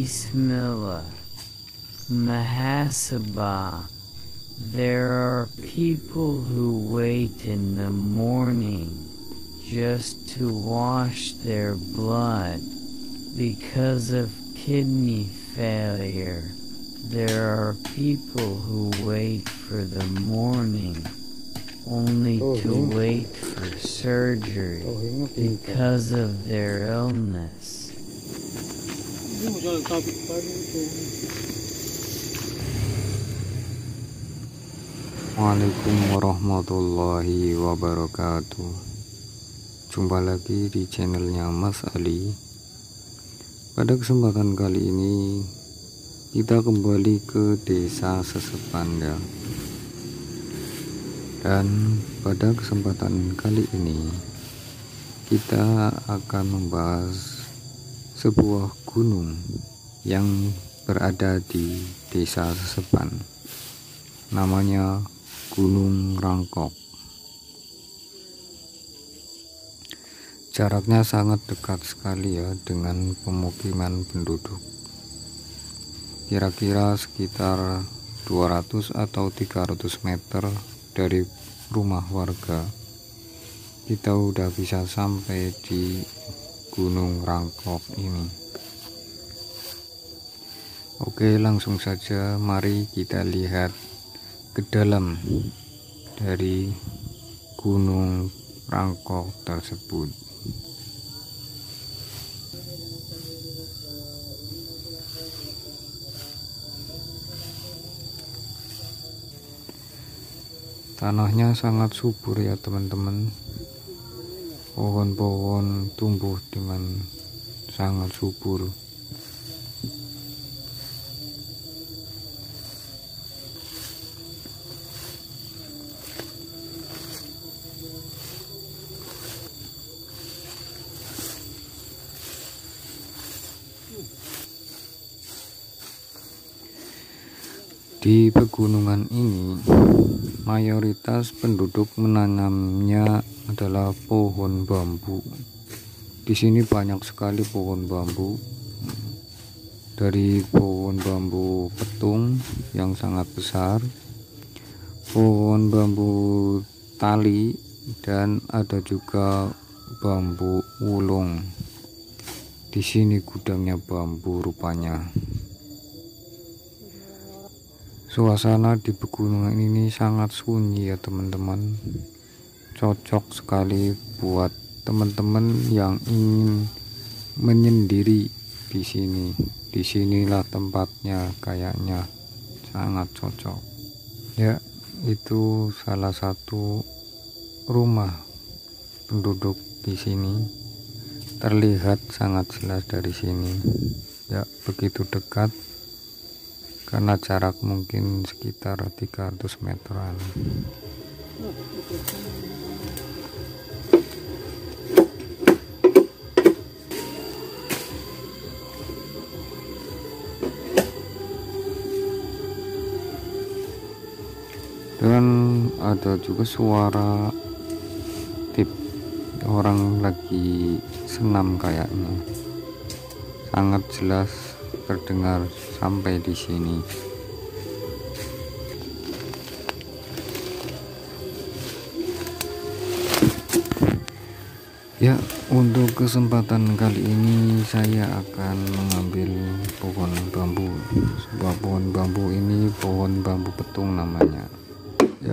Bismillah, Mahasabah. There are people who wait in the morning just to wash their blood because of kidney failure. There are people who wait for the morning only to wait for surgery because of their illness. Assalamualaikum warahmatullahi wabarakatuh. Jumpa lagi di channelnya Mas Ali. Pada kesempatan kali ini kita kembali ke desa Sesepan ya. Dan pada kesempatan kali ini kita akan membahas sebuah gunung yang berada di desa Sesepan, namanya Gunung Rangkok. Jaraknya sangat dekat sekali ya dengan pemukiman penduduk, kira-kira sekitar 200 atau 300 meter dari rumah warga kita udah bisa sampai di Gunung Rangkok ini. Oke, langsung saja mari kita lihat ke dalam dari Gunung Rangkok tersebut. Tanahnya sangat subur ya teman-teman. Pohon-pohon tumbuh dengan sangat subur. Di pegunungan ini mayoritas penduduk menanamnya adalah pohon bambu. Di sini banyak sekali pohon bambu, dari pohon bambu petung yang sangat besar, pohon bambu tali, dan ada juga bambu ulung. Di sini gudangnya bambu rupanya. Suasana di pegunungan ini sangat sunyi ya teman-teman. Cocok sekali buat teman-teman yang ingin menyendiri di sini. Disinilah tempatnya, kayaknya sangat cocok. Ya, itu salah satu rumah penduduk di sini. Terlihat sangat jelas dari sini. Ya, begitu dekat. Karena jarak mungkin sekitar 300 meteran. Dan ada juga suara tip orang lagi senam kayaknya. Sangat jelas terdengar sampai di sini. Ya, untuk kesempatan kali ini saya akan mengambil pohon bambu. Sebuah pohon bambu ini pohon bambu petung namanya. Ya.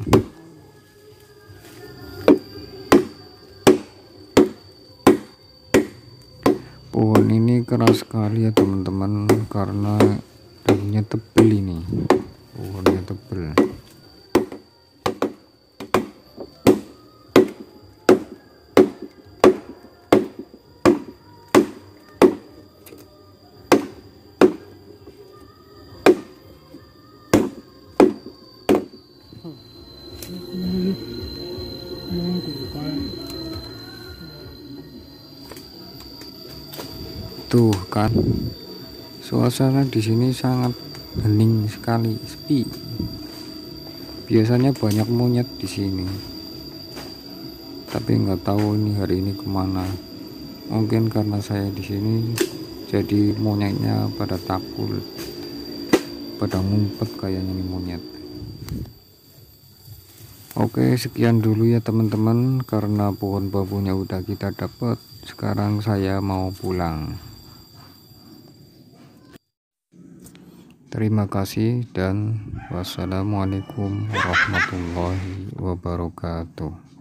Pohon ini keras sekali ya teman-teman, karena daunnya tebal ini. Pohonnya tebal. Tuh kan, suasana di sini sangat hening sekali, sepi. Biasanya banyak monyet di sini, tapi nggak tahu ini hari ini kemana. Mungkin karena saya di sini jadi monyetnya pada takut, pada ngumpet kayaknya nih monyet. Oke, sekian dulu ya teman-teman, karena pohon bambunya udah kita dapat. Sekarang saya mau pulang. Terima kasih dan wassalamualaikum warahmatullahi wabarakatuh.